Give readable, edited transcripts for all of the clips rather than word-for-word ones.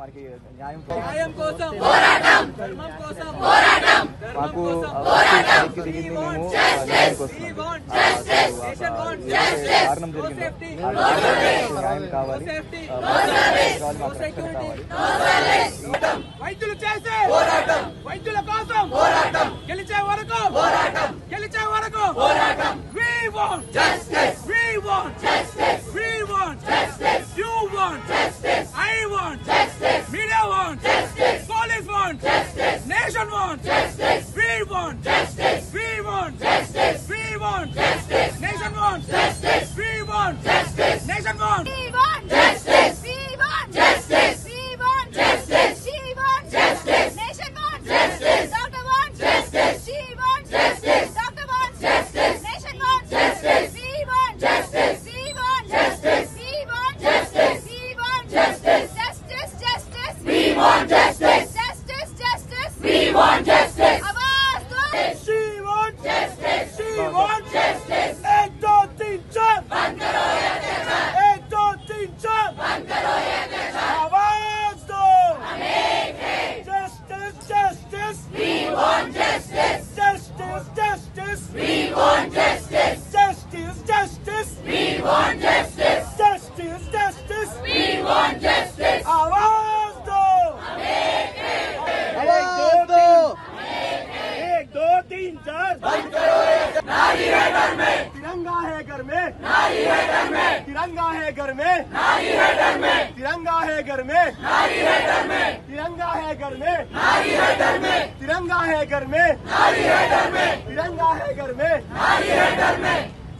మనకి న్యాయం కోసం పోరాటం, ధర్మం కోసం పోరాటం, మాకు పైకి దిగింది మేము న్యాయం కోసం కారణం జరిగింది న్యాయం కావాలి, వైద్యులు చేసే పోరాటం, వైద్యుల కోసం పోరాటం, గెలిచే వరకు పోరాటం, గెలిచే వరకు పోరాటం. We want justice, we want justice, we want justice, you want justice, I want justice, media want justice, police want justice, nation want justice, we want justice, we want justice, we want justice, nation want justice, we want justice, nation want, we want justice, we want justice, we want justice, she wants justice, nation wants justice, doctor wants justice, she wants justice, doctor wants justice, nation wants justice, we want justice, we want justice, we want justice, we want justice, justice, justice, we want justice, justice, justice, we want justice, आवाज दो, she wants justice, she wants justice, 1 2 3 4 बंद करो ये अत्याचार, 1 2 3 4 बंद करो ये अत्याचार, आवाज दो, हम एक हैं, justice, justice, we want justice, justice, justice, we want justice, justice, justice, we want justice, justice, justice, we want justice, आवाज दो, हम एक हैं, आवाज दो, 1 2 3 4 बंद करो ये, नारी है घर में, तिरंगा है घर में, नारी है घर में, तिरंगा है घर में, नारी है घर में, तिरंगा है घर में, नारी है घर में, तिरंगा है घर में, नारी है घर में, तिरंगा है घर में, नारी है घर में, तिरंगा है घर में, नारी है घर में.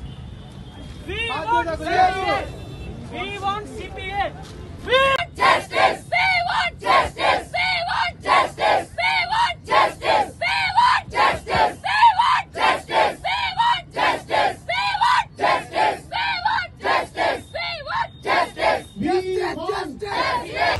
We want CPA, we want CPA, we want justice, we want justice, we want justice, we want justice, we want justice, we want justice, we want justice, we want justice, we want justice, we want justice, we want justice.